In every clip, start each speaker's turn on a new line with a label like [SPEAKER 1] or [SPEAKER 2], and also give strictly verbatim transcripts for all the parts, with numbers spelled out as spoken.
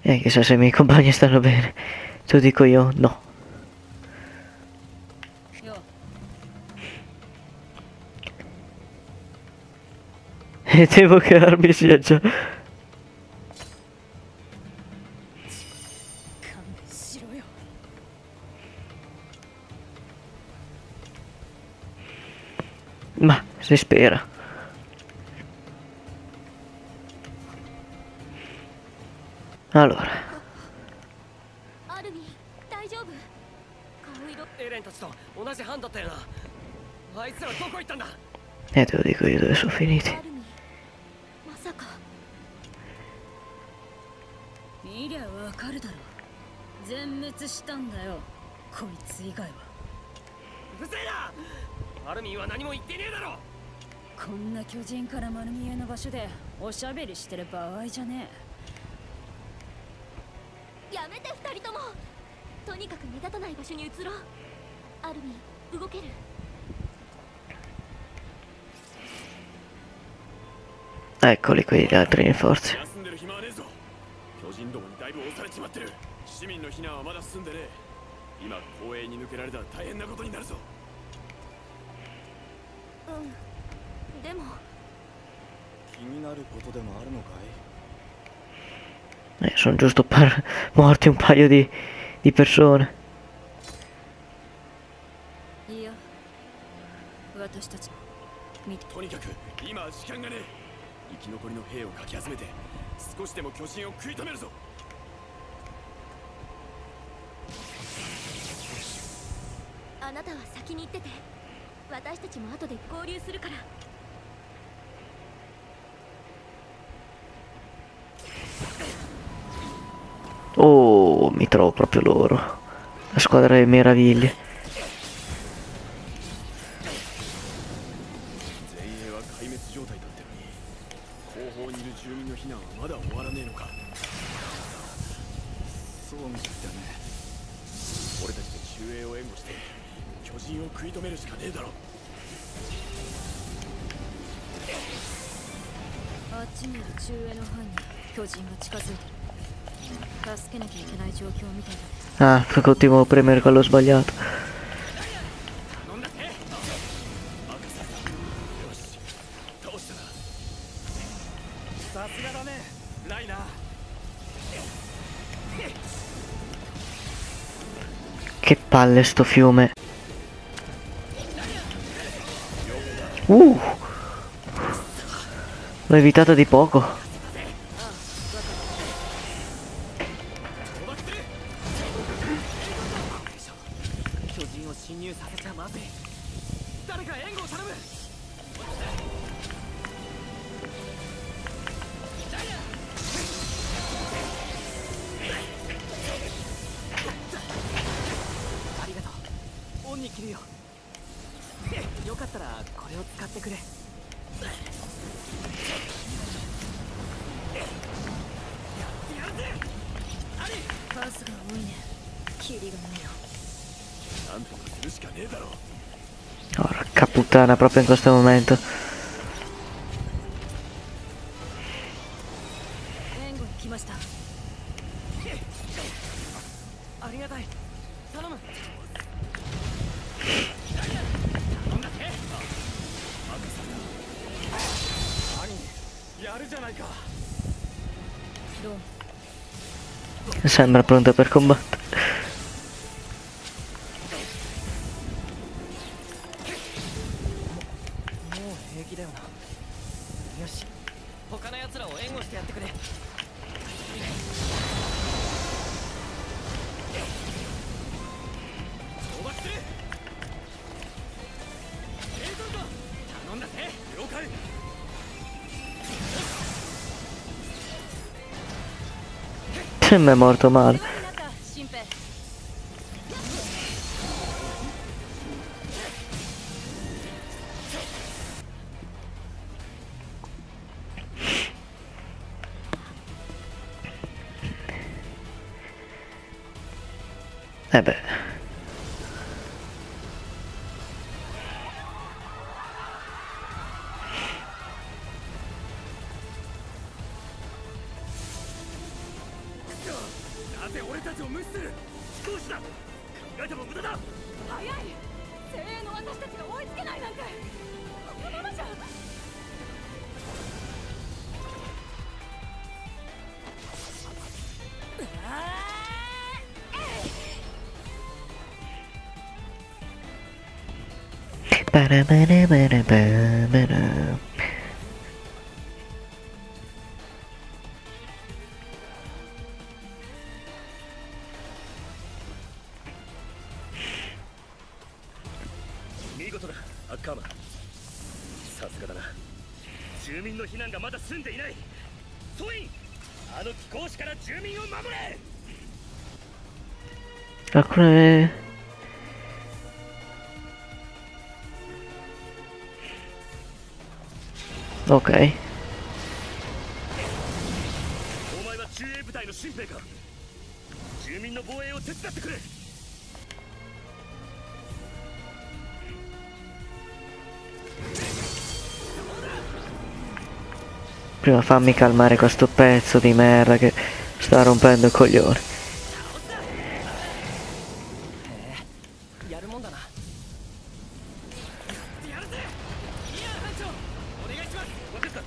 [SPEAKER 1] E chissà se i miei compagni stanno bene. Tu dico io no. E devo che Armi sia già... Ma si spera. Allora. E te lo dico io dove sono finiti.
[SPEAKER 2] 見りゃわかるだろ。全滅したんだよ。こいつ以外は。うるせえな。アルミンは何も言ってねえだろ。こんな巨人から丸見えの場所でおしゃべりしてる場合じゃねえ。やめて二人とも。とにかく目立たない場所に移ろう。アルミン動ける。
[SPEAKER 1] Eccoli qui gli altri rinforzi.
[SPEAKER 3] 市民の避難はまだ進んでねえ。今公営に抜けられたら大変なことになるぞ。
[SPEAKER 2] うん。でも
[SPEAKER 3] 気になることでもあるのかい？
[SPEAKER 1] Eh, sono giusto par morti un paio di, di persone.
[SPEAKER 2] いや、私たち見て。
[SPEAKER 3] とにかく今は時間がねえ。生き残りの兵をかき集めて少しでも巨人を食い止めるぞ。
[SPEAKER 2] あなたは先に行ってて、私たちも後で合流するから。
[SPEAKER 1] Oh, mi trovo proprio loro. La squadra delle meraviglie.
[SPEAKER 3] 前衛は壊滅状態だってのに、後方にいる住民の避難はまだ終わらねえのか。そうみたいだね。俺たちで中衛を援護して 巨人を食い止めるしかねえだろ。
[SPEAKER 2] あっちにいる中衛の班に巨人が近づいてる。助けなきゃいけない状況みたいだね。
[SPEAKER 1] Ah, continuo a premere quello sbagliato. Che palle sto fiume. Uh, l'ho evitato di poco. Porca puttana, proprio in questo momento. Sembra pronta per combattere. Mi è morto male. Eh beh.
[SPEAKER 3] ぜ俺たちを無視する。飛行士だ。考えても無駄だ。
[SPEAKER 2] 早い。精鋭の私たちが追いつけないなんてこのままじゃ。
[SPEAKER 1] バラバラバラバラバラ。
[SPEAKER 3] 見事だ、アッカーマン。さすがだな。住民の避難がまだ済んでいない。ソイン、あの気候士から住民を守れ。
[SPEAKER 1] あ、これオッケー。
[SPEAKER 3] お前は駐衛部隊の新兵か。住民の防衛を手伝ってくれ。
[SPEAKER 1] Prima fammi calmare questo pezzo di merda che sta rompendo i coglioni.
[SPEAKER 3] やるもんだな。やるぜ。いや班長、お願いします。分かった。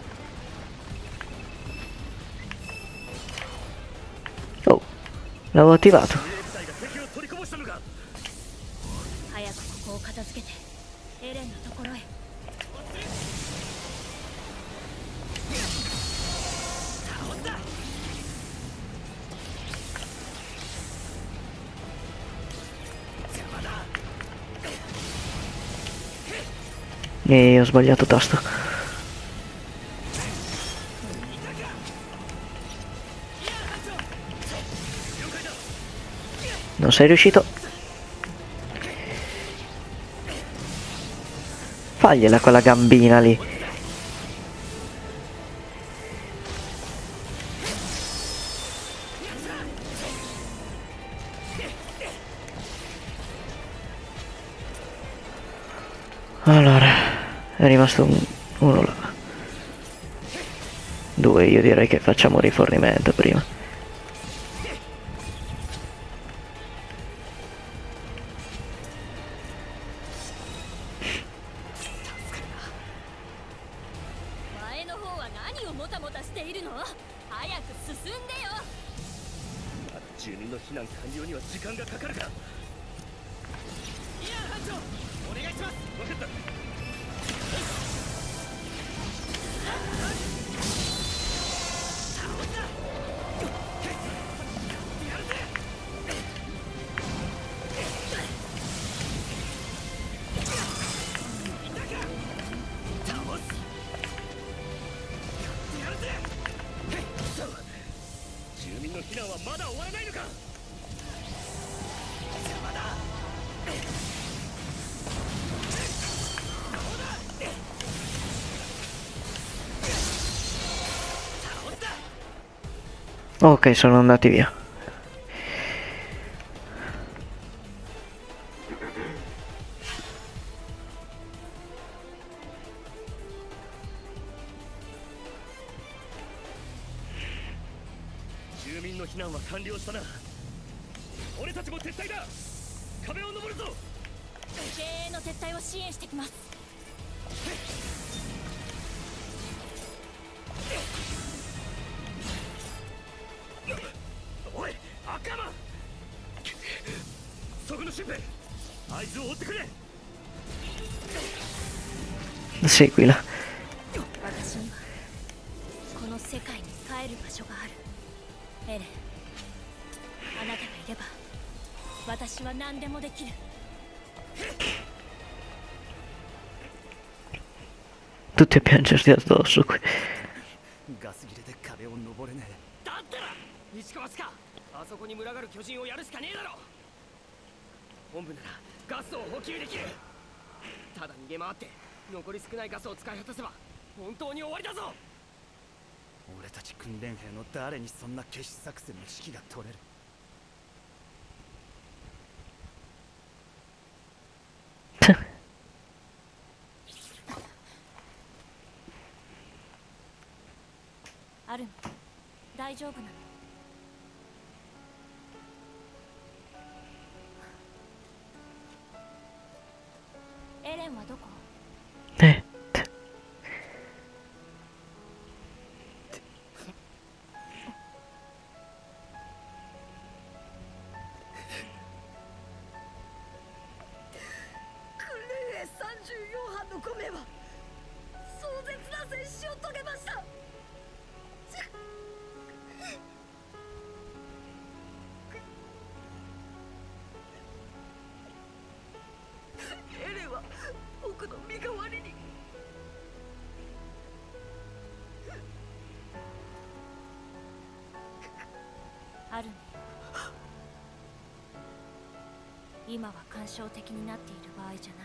[SPEAKER 1] Oh, l'avevo attivato.
[SPEAKER 3] 駐衛部隊が敵を取りこぼしたのか。
[SPEAKER 2] 早くここを片付けてエレンのところへ。
[SPEAKER 1] E ho sbagliato tasto. Non sei riuscito. Fagliela quella gambina lì. Allora, è rimasto un, uno là. Due, io direi che facciamo rifornimento prima. Ok, sono andati via. Seguila.
[SPEAKER 2] 私にはこの世界に帰る場所がある。エレン、あなたがいれば私は何でもできる。
[SPEAKER 1] Tutti a piangerti addosso qui.
[SPEAKER 3] ガス切れで壁を登れねえ。だったら石川か。あそこに群がる巨人をやるしかねえだろ。本部ならガスを補給できる。ただ逃げ回って残り少ないガスを使い果たせば本当に終わりだぞ。俺たち訓練兵の誰にそんな決死作戦の指揮が取れる。
[SPEAKER 2] アルミ、大丈夫なの？
[SPEAKER 1] Eh.
[SPEAKER 2] 今は感傷的になっている場合じゃない。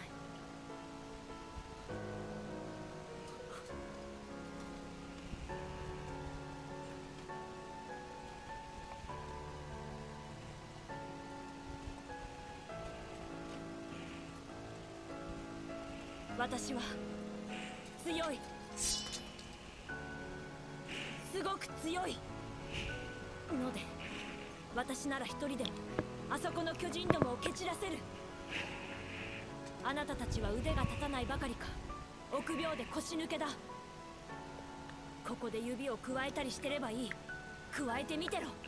[SPEAKER 2] 私は強い、すごく強いので、私なら一人でもあそこの巨人どもを蹴散らせる。あなたたちは腕が立たないばかりか臆病で腰抜けだ。ここで指を加えたりしてればいい。加えてみてろ。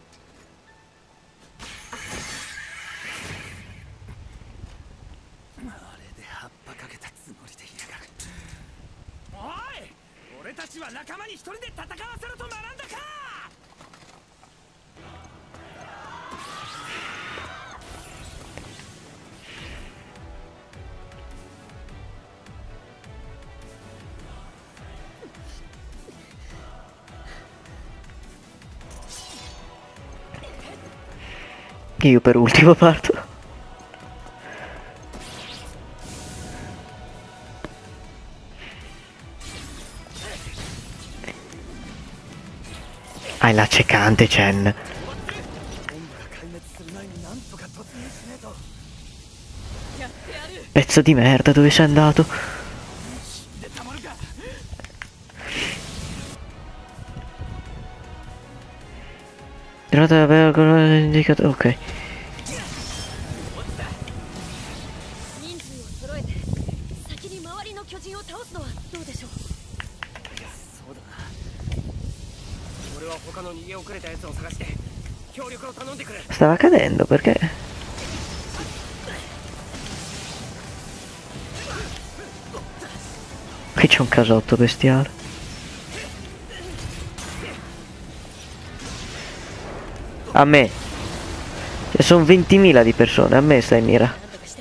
[SPEAKER 3] あれで葉っぱかけたつもりでいやがる。おい、俺たちは仲間に一人で戦わせろと学んだか。
[SPEAKER 1] Io per ultimo parto. Hai l'accecante, Chen. Pezzo di merda, dove sei andato? Indicato, ok. Stava cadendo perché? Qui c'è un casotto bestiale. A me. Ci sono ventimila di persone, a me stai mira.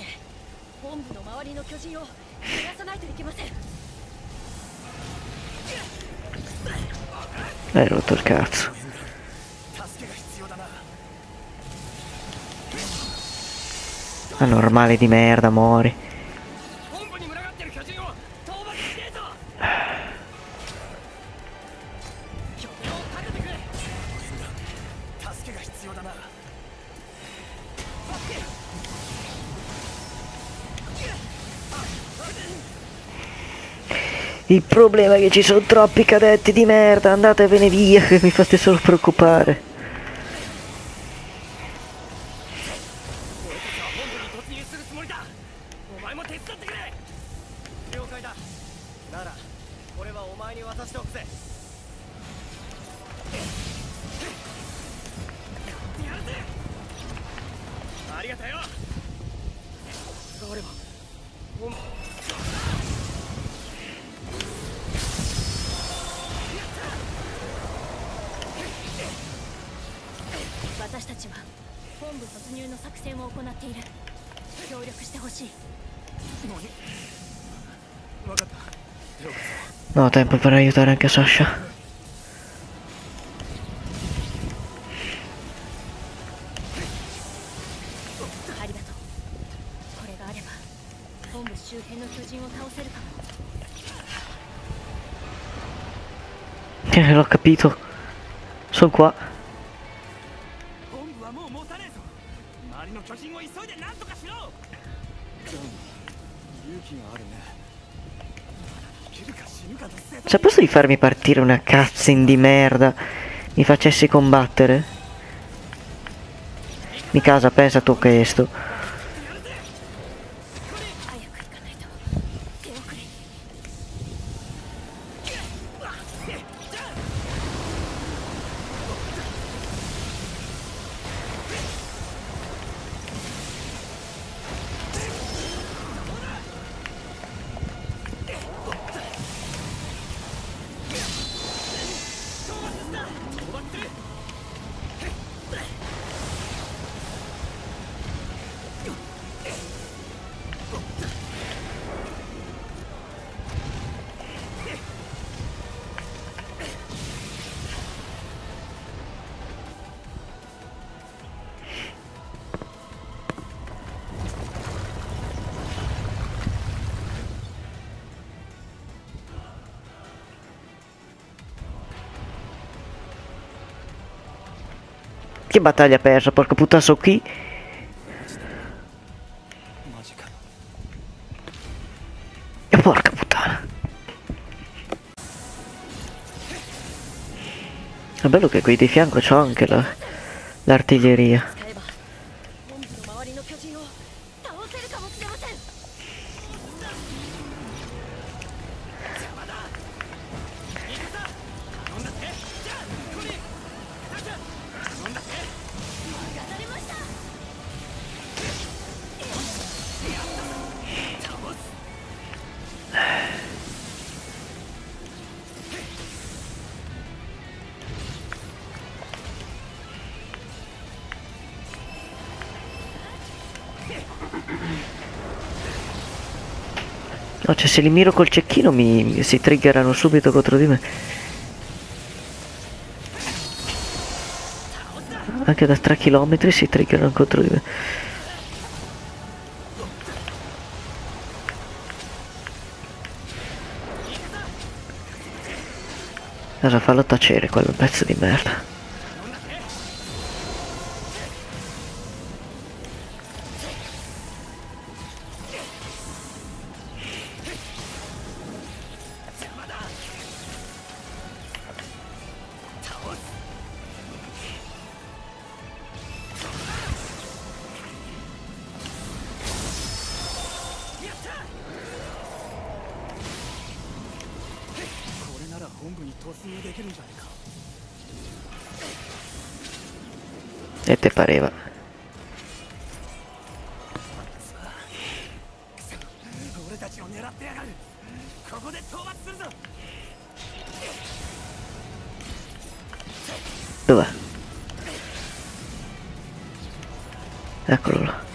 [SPEAKER 1] Hai rotto il cazzo. Anormale di merda, muori. Il problema è che ci sono troppi cadetti di merda, andatevene via che mi fate solo preoccupare. No, tempo per aiutare anche Sasha. Eh, l'ho capito. Sono qua. Se posso di farmi partire una cutscene di merda, mi facessi combattere? Mi casa, pensa tu a questo. Che battaglia persa, porca puttana, so qui. E porca puttana. È bello che qui di fianco c'ho anche la, l'artiglieria. No, cioè se li miro col cecchino mi, mi si triggerano subito contro di me. Anche da tre chilometri si triggerano contro di me. Cosa, fallo tacere quello pezzo di merda. E te pareva? Dov'è? Eccolo là.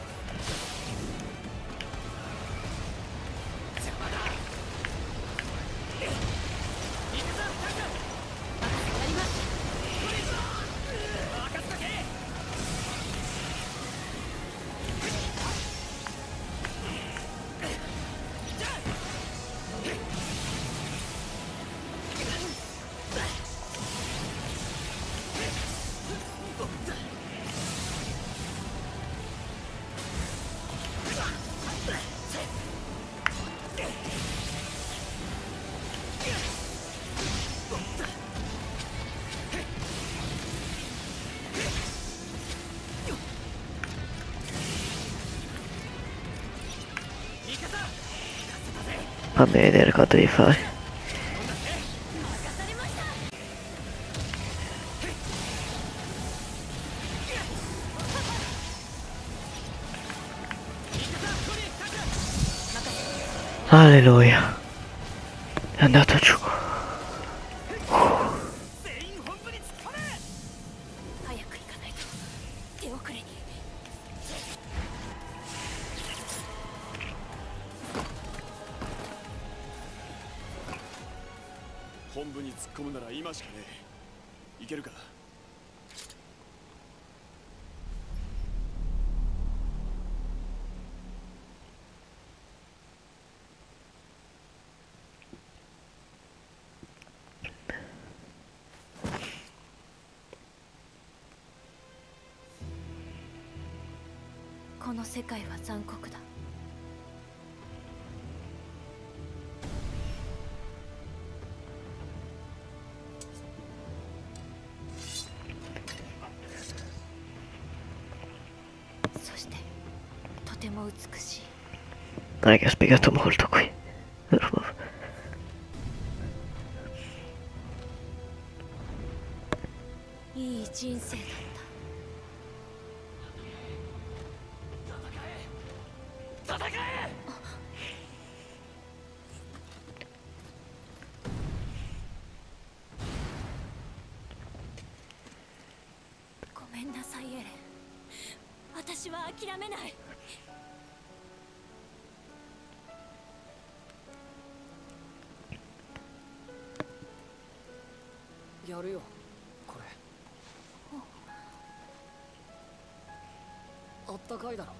[SPEAKER 1] Fammi vedere quanto gli fai. Alleluia. È andato giù.
[SPEAKER 2] この世界は残酷だ。そしてとても美しい。
[SPEAKER 1] Non è che ha spiegato molto qui.
[SPEAKER 2] いい人生だった。ごめんなさいエレン。私は諦めない。
[SPEAKER 3] やるよこれ。あったかいだろ。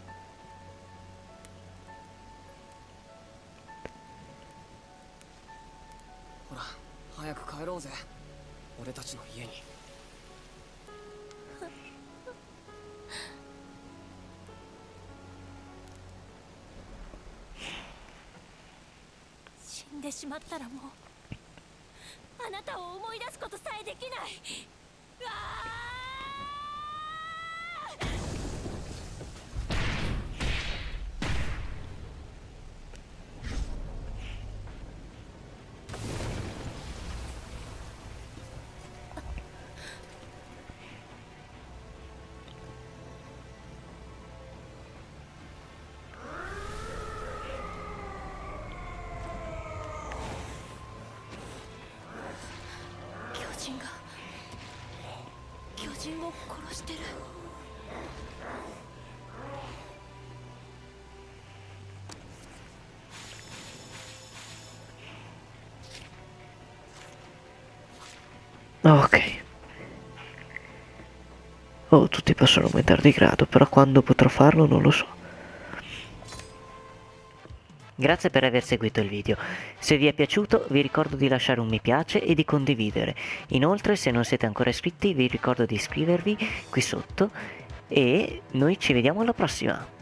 [SPEAKER 3] ほら早く帰ろうぜ俺たちの家に。
[SPEAKER 2] てしまったらもうあなたを思い出すことさえできない。うわ巨人が巨人を殺してる。
[SPEAKER 1] Ok. Oh, tutti possono aumentare di grado, però quando potrò farlo non lo so. Grazie per aver seguito il video. Se vi è piaciuto vi ricordo di lasciare un mi piace e di condividere. Inoltre, se non siete ancora iscritti vi ricordo di iscrivervi qui sotto e noi ci vediamo alla prossima.